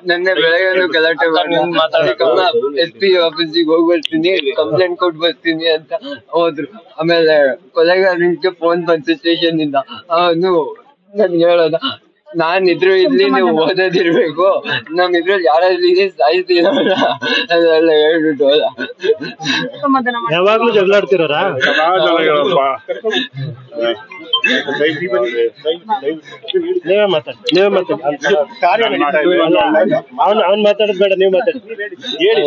ನೆನ್ನೆ ಬೆಳಗ್ಗೆ ಗಲಾಟೆ SP ಆಫೀಸಿಗೆ ಹೋಗಿ ಬರ್ತೀನಿ, ಕಂಪ್ಲೇಂಟ್ ಕೊಟ್ಟು ಬರ್ತೀನಿ ಅಂತ ಹೋದ್ರು. ಆಮೇಲೆ ಕೊಲೆಗಾರನಿಗೆ ಫೋನ್ ಬಂತು ಸ್ಟೇಷನ್ ಇಂದ. ಅವನು ನನ್ಗೆ ಹೇಳೋದ, ನಾನ್ ಇದ್ರು ಇಲ್ಲಿ ನೀವು ಓದೋದಿರ್ಬೇಕು, ನಮ್ ಇದ್ರಲ್ಲಿ ಯಾರಾದ್ರೂ ಸಾಯ್ತೀರಲ್ಲ ಅದೆಲ್ಲ ಹೇಳ್ಬಿಟ್ಟು ಹೋದ. ಯಾವಾಗ್ಲೂ ಜಗಳಾಡ್ತಿರೋರ? ನೀವೇ ಮಾತಾಡಿ, ನೀವೇ ಮಾತಾಡಿ. ಅವ್ನ್ ಮಾತಾಡೋದ್ ಬೇಡ, ನೀವ್ ಮಾತಾಡಿ. ಹೇಳಿ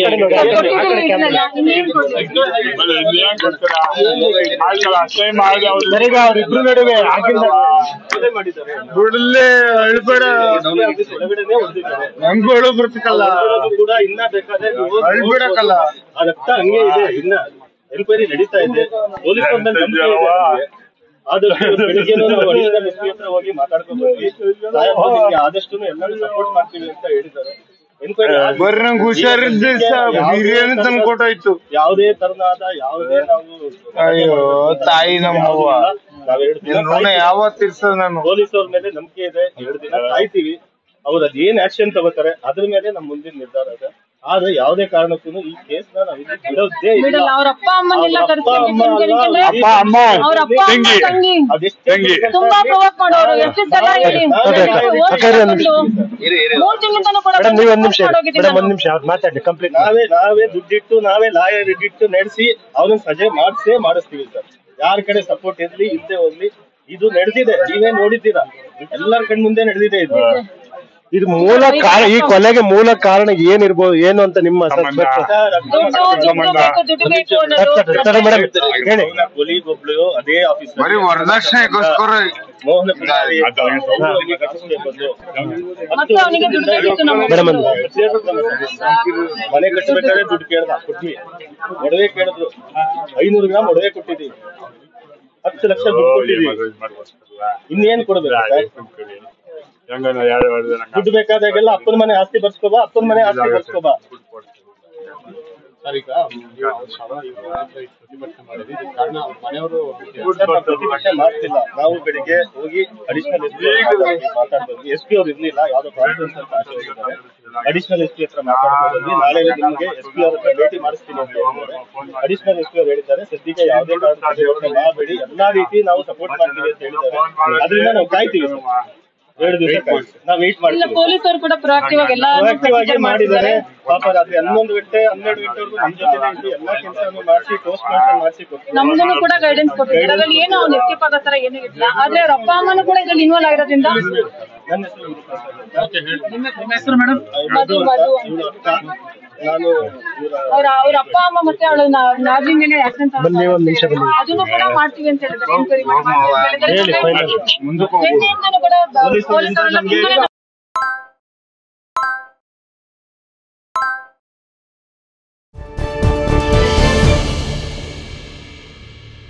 ಸರಿಗ ಅವ್ರಿಬ್ರು ನಡುವೆ ಬಿಡಲೇ ಅಳ್ಬೇಡ, ನಮ್ಗಳು ಬರ್ತಿಕಲ್ಲ ಅಳ್ಬಿಡಕ್ಕಲ್ಲ. ಅದಕ್ಕ ಹಂಗೆ ಇದೆ, ಇನ್ನ ಎನ್ಕ್ವೈರಿ ನಡೀತಾ ಇದೆ. ಪೊಲೀಸರ ಮೇಲೆ ನಂಬಿಕೆ ಇದೆ. ಆದಷ್ಟು ಬೆಳಿಗ್ಗೆನೂ ನಾವು ಅಡಿಷನಲ್ SP ಹತ್ರ ಹೋಗಿ ಮಾತಾಡ್ಕೊಂಡು ಬಂದ್ವಿ. ಆದಷ್ಟು ಎಲ್ಲರೂ ಸಪೋರ್ಟ್ ಮಾಡ್ತೀವಿ ಅಂತ ಹೇಳಿದ್ದಾರೆ. ಬರ್ರಿ ನಂಗೆ ಹುಷಾರಿದ್ದ ಬಿರಿಯಾನಿ ತಂದು ಕೊಟ್ಟಾಯ್ತು. ಯಾವುದೇ ತರನಾದ ಯಾವುದೇ ನಾವು ಅಯ್ಯೋ ತಾಯಿ ನಮ್ಮವ್ವ ಯಾವತ್ತು ಇರ್ಸದ. ನಾನು ಪೊಲೀಸವ್ರ ಮೇಲೆ ನಂಬಿಕೆ ಇದೆ. 2 ದಿನ ಕಾಯ್ತೀವಿ, ಅವ್ರು ಅದೇನ್ ಆಕ್ಷನ್ ತಗೋತಾರೆ ಅದ್ರ ಮೇಲೆ ನಮ್ ಮುಂದಿನ ನಿರ್ಧಾರ ಇದೆ. ಆದ್ರೆ ಯಾವುದೇ ಕಾರಣಕ್ಕೂ ಈ ಕೇಸ್ ನ ನಾವು ಬಿಡೋದೇ ಇಲ್ಲ. ಅವ್ರ ಅಪ್ಪ ಅಮ್ಮನೆಲ್ಲ ತುಂಬಾ ಪ್ರವೋಕ್ ಮಾಡೋರು. ಎಷ್ಟು ಸಲ ಹೇಳಿ ಒಂದ್ ನಿಮಿಷ ಮಾತಾಡಿ ಕಂಪ್ಲೀಟ್. ನಾವೇ ದುಡ್ಡಿಟ್ಟು, ನಾವೇ ಲಾಯರ್ ಇಟ್ಟು ನಡೆಸಿ ಅವ್ರನ್ನ ಸಜೆ ಮಾಡಿಸ್ತೀವಿ ಸರ್. ಯಾರ ಕಡೆ ಸಪೋರ್ಟ್ ಇರ್ಲಿ ಇಲ್ಲದೆ ಹೋಗ್ಲಿ, ಇದು ನಡೆದಿದೆ, ನೀವೇ ನೋಡಿದ್ದೀರಾ, ಎಲ್ಲರ ಕಣ್ ಮುಂದೆ ನಡೆದಿದೆ. ಇದು ಮೂಲ ಕಾರಣ, ಈ ಕೊಲೆಗೆ ಮೂಲ ಕಾರಣ ಏನಿರ್ಬೋದು ಏನು ಅಂತ ನಿಮ್ಮ ಕೊಲಿಗೊಬ್ಳು ಅದೇ ಆಫೀಸ್ ವರದಕ್ಷಿಣೆಗೋಸ್ಕರ ಮೋಹನ ಮನೆ ಕಟ್ಟಬೇಕಾದ್ರೆ ದುಡ್ಡು ಕೊಟ್ವಿ, ಒಡವೆ ಕೇಳಿದ್ರು. 500 ಗ್ರಾಮ್ ಒಡವೆ ಕೊಟ್ಟಿದ್ದೀವಿ, 10 ಲಕ್ಷ ದುಡ್ಡು ಕೊಟ್ಟಿದ್ದೀವಿ. ಇನ್ನೇನ್ ಕೊಡ್ಬೇಕು? ದುಡ್ಡು ಬೇಕಾದಾಗೆಲ್ಲ ಅಪ್ಪನ ಮನೆ ಆಸ್ತಿ ಬರ್ಸ್ಕೋಬಾ, ಅಪ್ಪನ ಮನೆ ಆಸ್ತಿ ಬರ್ಸ್ಕೋಬಾ. ಸರ್, ಈಗ ಪ್ರತಿಭಟನೆ ಮಾಡ್ತಿಲ್ಲ. ನಾವು ಬೆಳಿಗ್ಗೆ ಹೋಗಿ ಅಡಿಷನಲ್ ಮಾತಾಡ್ಬಂದ್ವಿ. SP ಅವ್ರು ಇರ್ಲಿಲ್ಲ, ಯಾವ್ದೋ ಕಾನ್ಫರೆನ್ಸ್ ಅಂತ ಆಚೆ ಹೋಗಿದ್ದಾರೆ. ಅಡಿಷನಲ್ SP ಹತ್ರ ಮಾತಾಡ್ಬಂದ್ವಿ. ನಾಳೆ ನಿಮ್ಗೆ SP ಅವ್ರ ಹತ್ರ ಭೇಟಿ ಮಾಡಿಸ್ತೀನಿ ಅಂತ ಹೇಳಿದ್ದಾರೆ. ಅಡಿಷನಲ್ SP ಅವ್ರು ಹೇಳಿದ್ದಾರೆ, ಸದ್ಯಕ್ಕೆ ಯಾವುದೇ ಕಾರಣಕ್ಕೆ ಮಾಡಬೇಡಿ, ಎಲ್ಲಾ ರೀತಿ ನಾವು ಸಪೋರ್ಟ್ ಮಾಡ್ತೀವಿ ಅಂತ ಹೇಳಿದ್ದಾರೆ. ಅದರಿಂದ ನಾವು ಕಾಯ್ತೀವಿ ಸರ್. 2 ದಿವಸ ನಾವು ವೇಟ್ ಮಾಡ್ತೀವಿ. ಪೊಲೀಸರು ಕೂಡ ಪ್ರೊಆಕ್ಟಿವ್ ಆಗಿ ಮಾಡಿದ್ದಾರೆ. ಪಾಪ ರಾತ್ರಿ 11 ಗಂಟೆ 12 ಗಂಟೆವರೆಗೂ ನಮ್ಮ ಜೊತೆ ಇದ್ದು ಎಲ್ಲಾ ಕೆಲಸವನ್ನು ಮಾಡಿಸಿ ಪೋಸ್ಟ್ ಮಾರ್ಟಮ್ ಮಾಡಿಸಿ ಕೊಡ್ತೀವಿ. ನಮ್ಗೂ ಕೂಡ ಗೈಡೆನ್ಸ್ ಕೊಟ್ಟಿದ್ದಾರೆ. ಅದ್ರಲ್ಲಿ ಏನು ಅವ್ನು ಎಸ್ಕೇಪ್ ಆಗೋ ತರ ಏನೂ ಇಲ್ಲ. ಆದ್ರೆ ಅವ್ರ ಅಪ್ಪ ಅಮ್ಮನೂ ಕೂಡ ಇದ್ರಲ್ಲಿ ಇನ್ವಾಲ್ವ್ ಆಗಿರೋದ್ರಿಂದ. ನನ್ನ ಹೆಸರು ಮೇಡಮ್ ನಾನು ಅವ್ರ ಅಪ್ಪ ಅಮ್ಮ ಮತ್ತೆ ಅವಳು ನಾಜಿನ ಮೇಲೆ ಆಕ್ಷನ್ ಅದನ್ನು ಕೂಡ ಮಾಡ್ತೀವಿ ಅಂತ ಹೇಳಿದ್ದಾರೆ. ಎನ್ಕ್ವೈರಿ ಮಾಡಿ ಮುಂದಕ್ಕೆ